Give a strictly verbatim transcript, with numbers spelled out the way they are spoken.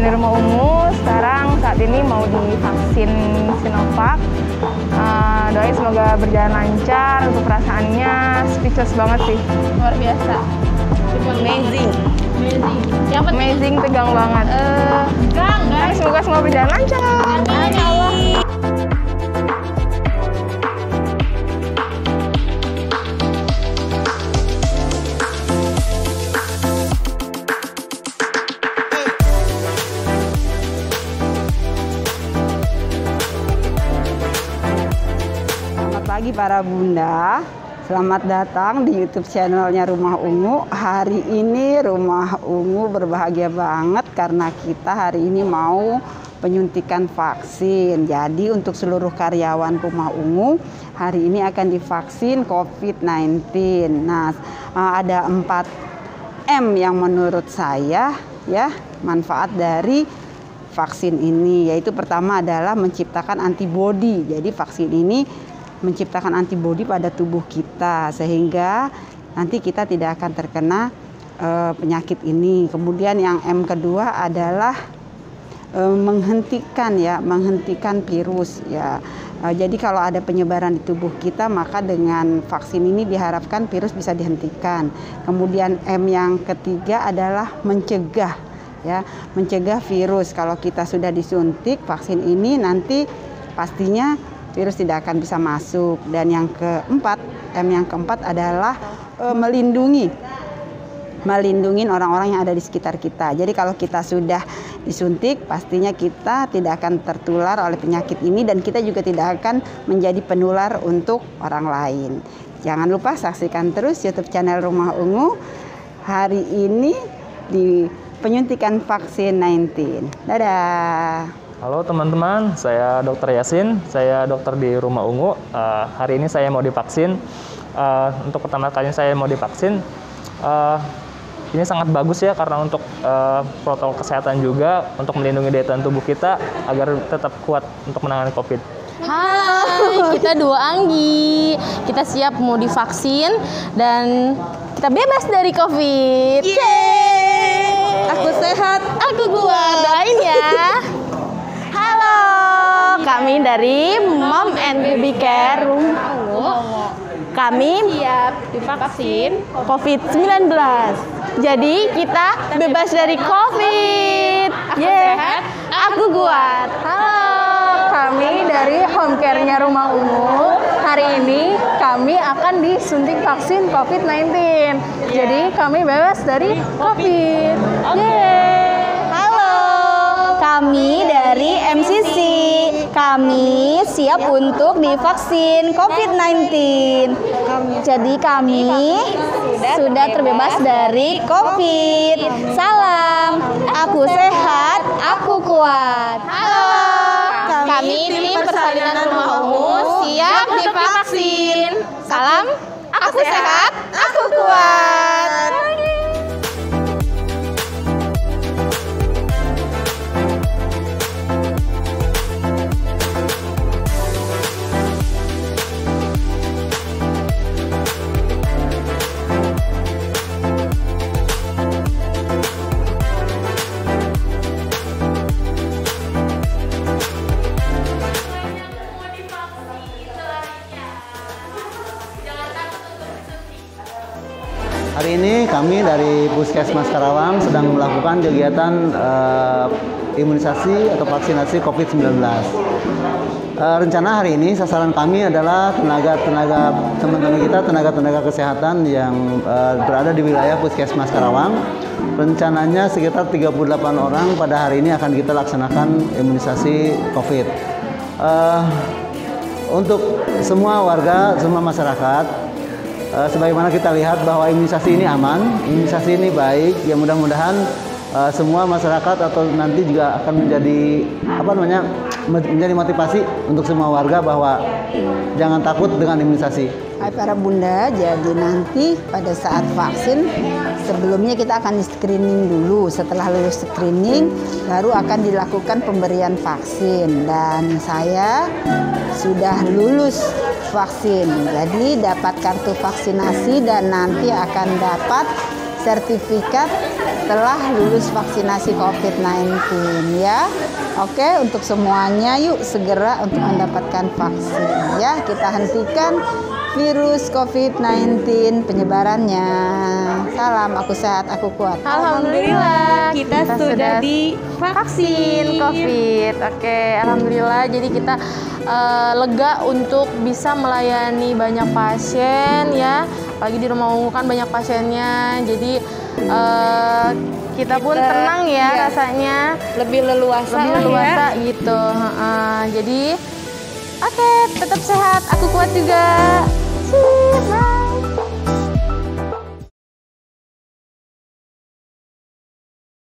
di Rumah Ungu sekarang saat ini mau divaksin Sinovac. Uh, doain semoga berjalan lancar. Untuk perasaannya speechless banget sih. Luar biasa. Amazing. Amazing. Yang penting, Amazing, tegang banget. Uh, tegang, guys. Semoga semua berjalan lancar. Amin, ya Allah. Selamat pagi para bunda, selamat datang di YouTube channelnya Rumah Ungu. Hari ini Rumah Ungu berbahagia banget karena kita hari ini mau penyuntikan vaksin. Jadi untuk seluruh karyawan Rumah Ungu hari ini akan divaksin covid sembilan belas. Nah, ada empat M yang menurut saya ya manfaat dari vaksin ini, yaitu pertama adalah menciptakan antibodi. Jadi vaksin ini menciptakan antibodi pada tubuh kita sehingga nanti kita tidak akan terkena e, penyakit ini. Kemudian yang M kedua adalah e, menghentikan ya, menghentikan virus ya. E, jadi kalau ada penyebaran di tubuh kita maka dengan vaksin ini diharapkan virus bisa dihentikan. Kemudian M yang ketiga adalah mencegah ya, mencegah virus. Kalau kita sudah disuntik vaksin ini nanti pastinya virus tidak akan bisa masuk. Dan yang keempat, M yang keempat adalah e, melindungi melindungi orang-orang yang ada di sekitar kita. Jadi kalau kita sudah disuntik pastinya kita tidak akan tertular oleh penyakit ini dan kita juga tidak akan menjadi penular untuk orang lain. Jangan lupa saksikan terus YouTube channel Rumah Ungu hari ini di penyuntikan vaksin sembilan belas. Dadah. Halo teman-teman, saya Dokter Yasin, saya dokter di Rumah Ungu. Uh, hari ini saya mau divaksin. Uh, untuk pertama kali saya mau divaksin. Uh, ini sangat bagus ya karena untuk uh, protokol kesehatan juga untuk melindungi daya tahan tubuh kita agar tetap kuat untuk menangani COVID. Hai, kita dua Anggi. Kita siap mau divaksin dan kita bebas dari COVID. Yeay! Aku sehat, aku kuat. Doain ya. Kami dari Mom and Baby Care Rumah Ungu. Kami siap divaksin covid sembilan belas. Jadi kita bebas dari COVID. Aku sehat, aku kuat. Halo, kami dari Home Care-nya Rumah Ungu. Hari ini kami akan disuntik vaksin covid sembilan belas. Jadi kami bebas dari COVID. Yeay. Halo, kami dari M C C. Kami siap untuk divaksin covid sembilan belas. Jadi kami sudah terbebas dari COVID. Salam, aku sehat, aku kuat. Halo, kami tim persalinan Rumah Ungu siap divaksin. Salam, aku sehat, aku kuat. Hari ini kami dari Puskesmas Karawang sedang melakukan kegiatan uh, imunisasi atau vaksinasi covid sembilan belas. Uh, rencana hari ini sasaran kami adalah tenaga-tenaga teman-teman kita, tenaga-tenaga kesehatan yang uh, berada di wilayah Puskesmas Karawang. Rencananya sekitar tiga puluh delapan orang pada hari ini akan kita laksanakan imunisasi COVID. Uh, untuk semua warga, semua masyarakat, Uh, sebagaimana kita lihat bahwa imunisasi ini aman, imunisasi ini baik, ya mudah-mudahan uh, semua masyarakat atau nanti juga akan menjadi apa namanya menjadi motivasi untuk semua warga bahwa jangan takut dengan imunisasi. Hai para bunda, jadi nanti pada saat vaksin sebelumnya kita akan di screening dulu. Setelah lulus screening baru akan dilakukan pemberian vaksin dan saya sudah lulus vaksin. Jadi dapat kartu vaksinasi dan nanti akan dapat sertifikat telah lulus vaksinasi covid sembilan belas ya. Oke, untuk semuanya yuk segera untuk mendapatkan vaksin ya. Kita hentikan virus covid sembilan belas penyebarannya. Salam, aku sehat, aku kuat. Alhamdulillah kita sudah divaksin COVID. Oke, alhamdulillah. Jadi kita eh, lega untuk bisa melayani banyak pasien ya. Apalagi di Rumah Ungu kan banyak pasiennya. Jadi eh, kita pun Kita, tenang ya iya. rasanya, lebih leluasa lebih lah leluasa ya. gitu. Heeh. Jadi oke, tetap sehat, aku kuat juga. Sip, bye.